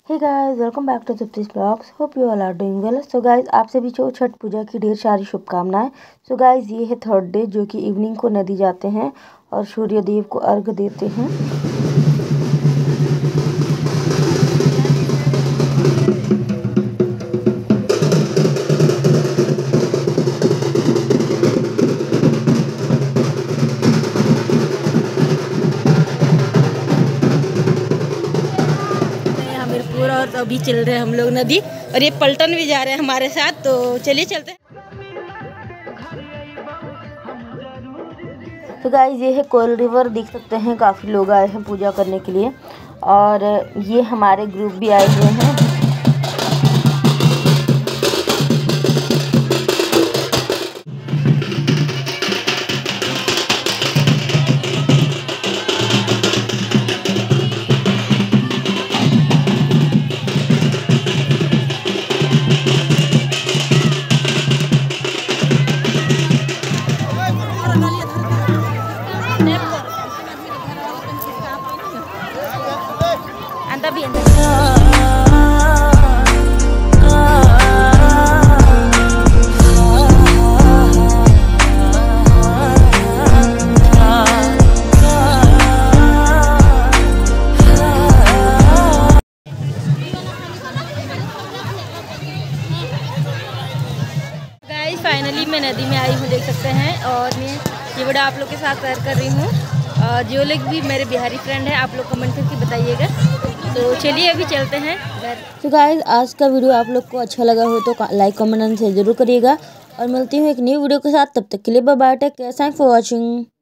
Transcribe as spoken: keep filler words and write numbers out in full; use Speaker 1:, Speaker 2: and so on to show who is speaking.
Speaker 1: Hey guys, welcome back to Tripti's blogs. Hope you all are doing well. So guys, आप सभी को छठ पूजा की ढेर सारी शुभकामनाएं। सो गाइस, ये है थर्ड डे, जो कि इवनिंग को नदी जाते हैं और सूर्य देव को अर्घ देते हैं। और अभी चल रहे हैं हम लोग नदी, और ये पलटन भी जा रहे हैं हमारे साथ, तो चलिए चलते हैं। तो गाइस, ये है कोयल रिवर, देख सकते हैं काफ़ी लोग आए हैं पूजा करने के लिए, और ये हमारे ग्रुप भी आए हुए हैं। फाइनली मैं नदी में आई हूँ, देख सकते हैं, और मैं ये वीडियो आप लोग के साथ शेयर कर रही हूँ। जो लोग भी मेरे बिहारी फ्रेंड हैं, आप लोग कमेंट करके बताइएगा। तो चलिए अभी चलते हैं घर। तो गाइस, आज का वीडियो आप लोग को अच्छा लगा हो तो लाइक कमेंट एंड शेयर जरूर करिएगा, और मिलती हूँ एक न्यू वीडियो के साथ। तब तक के लिए bye bye, take care, thanks for watching.